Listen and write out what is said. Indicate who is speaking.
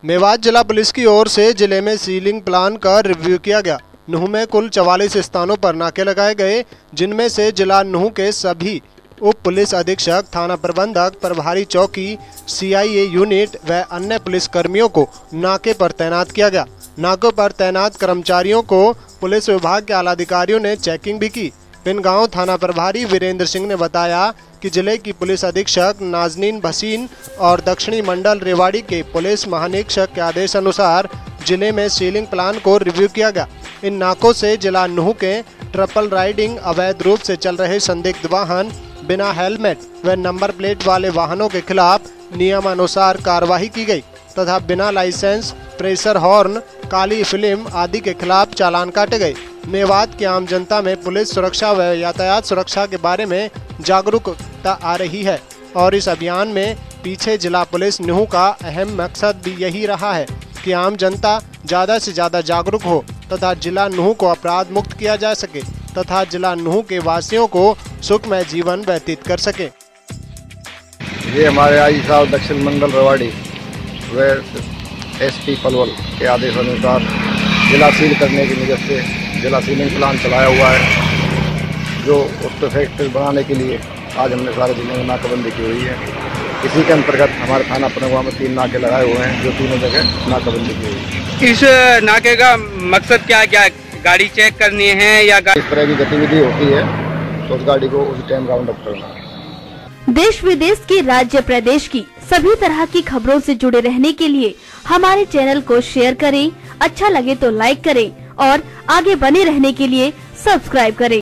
Speaker 1: मेवात जिला पुलिस की ओर से जिले में सीलिंग प्लान का रिव्यू किया गया। नूंह में कुल 44 स्थानों पर नाके लगाए गए, जिनमें से जिला नूंह के सभी उप पुलिस अधीक्षक, थाना प्रबंधक, प्रभारी चौकी, CIA यूनिट व अन्य पुलिस कर्मियों को नाके पर तैनात किया गया। नाकों पर तैनात कर्मचारियों को पुलिस विभाग के आला अधिकारियों ने चेकिंग भी की। पिनगांव थाना प्रभारी वीरेंद्र सिंह ने बताया कि जिले की पुलिस अधीक्षक नाजनीन भसीन और दक्षिणी मंडल रेवाड़ी के पुलिस महानिरीक्षक के आदेश अनुसार जिले में सीलिंग प्लान को रिव्यू किया गया। इन नाकों से जिला नूंह के ट्रिपल राइडिंग, अवैध रूप से चल रहे संदिग्ध वाहन, बिना हेलमेट व नंबर प्लेट वाले वाहनों के खिलाफ नियमानुसार कार्रवाई की गई तथा बिना लाइसेंस, प्रेशर हॉर्न, काली फिल्म आदि के खिलाफ चालान काटे गए। मेवात की आम जनता में पुलिस सुरक्षा व यातायात सुरक्षा के बारे में जागरूकता आ रही है और इस अभियान में पीछे जिला पुलिस नूंह का अहम मकसद भी यही रहा है कि आम जनता ज़्यादा से ज़्यादा जागरूक हो तथा जिला नूंह को अपराध मुक्त किया जा सके तथा जिला नूंह के वासियों को सुखमय जीवन व्यतीत कर सके।
Speaker 2: ये हमारे आई साहब दक्षिण मंडल रेवाड़ी व SP पलवल के आदेश अनुसार जिला सील करने की वजह से जिला सीलिंग प्लान चलाया हुआ है, जो उस पर फैक्ट्री बनाने के लिए आज हमने सारे जिले में नाकाबंदी की हुई है। इसी के अंतर्गत हमारे थाना पनगवा में 3 नाके लगाए हुए हैं, जो तीनों जगह नाकाबंदी की हुई है।
Speaker 3: इस नाके का मकसद क्या क्या गाड़ी चेक करनी है या
Speaker 2: इस तरह की गतिविधि होती है तो उस गाड़ी को उसी टाइम राउंड अप करना है।
Speaker 4: देश विदेश की, राज्य प्रदेश की सभी तरह की खबरों से जुड़े रहने के लिए हमारे चैनल को शेयर करें, अच्छा लगे तो लाइक करें और आगे बने रहने के लिए सब्सक्राइब करें।